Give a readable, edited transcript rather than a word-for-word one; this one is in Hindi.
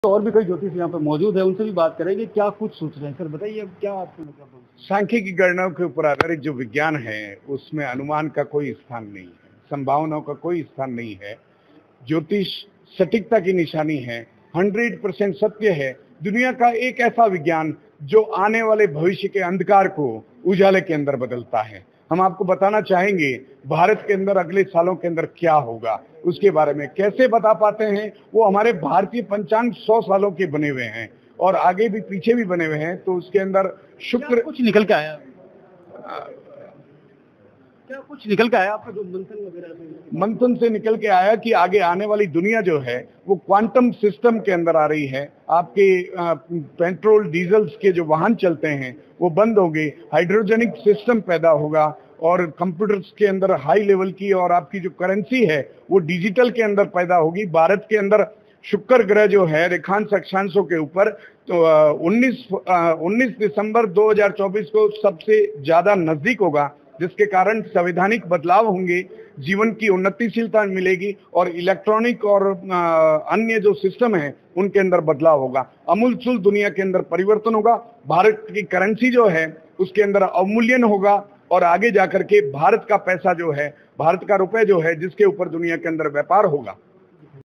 तो और भी कई ज्योतिष यहाँ पे मौजूद है, उनसे भी बात करेंगे। क्या कुछ सोच रहे हैं सर, बताइए अब क्या आपको मतलब। सांख्यिकी गणनाओं के ऊपर आधारित जो विज्ञान है उसमें अनुमान का कोई स्थान नहीं है, संभावनाओं का कोई स्थान नहीं है। ज्योतिष सटीकता की निशानी है, 100% सत्य है। दुनिया का एक ऐसा विज्ञान जो आने वाले भविष्य के अंधकार को उजाले के अंदर बदलता है। हम आपको बताना चाहेंगे भारत के अंदर अगले सालों के अंदर क्या होगा, उसके बारे में कैसे बता पाते हैं। वो हमारे भारतीय पंचांग 100 सालों के बने हुए हैं और आगे भी पीछे भी बने हुए हैं। तो उसके अंदर शुक्र कुछ निकल के आया, क्या कुछ निकल के आया आपका जो मंथन वगैरह मंथन से निकल के आया कि आगे आने वाली दुनिया जो है वो क्वांटम सिस्टम के अंदर आ रही है। आपके पेट्रोल डीजल्स के जो वाहन चलते हैं वो बंद होंगे, हाइड्रोजेनिक सिस्टम पैदा होगा और कंप्यूटर्स के अंदर हाई लेवल की और आपकी जो करेंसी है वो डिजिटल के अंदर पैदा होगी। भारत के अंदर शुक्र ग्रह जो है रेखांश अक्षांशों के ऊपर तो 19 दिसंबर 2024 को सबसे ज्यादा नजदीक होगा, जिसके कारण संवैधानिक बदलाव होंगे, जीवन की उन्नतिशीलता मिलेगी और इलेक्ट्रॉनिक और अन्य जो सिस्टम है उनके अंदर बदलाव होगा। अमूलचूल दुनिया के अंदर परिवर्तन होगा। भारत की करेंसी जो है उसके अंदर अवमूल्यन होगा और आगे जाकर के भारत का पैसा जो है, भारत का रुपए जो है, जिसके ऊपर दुनिया के अंदर व्यापार होगा,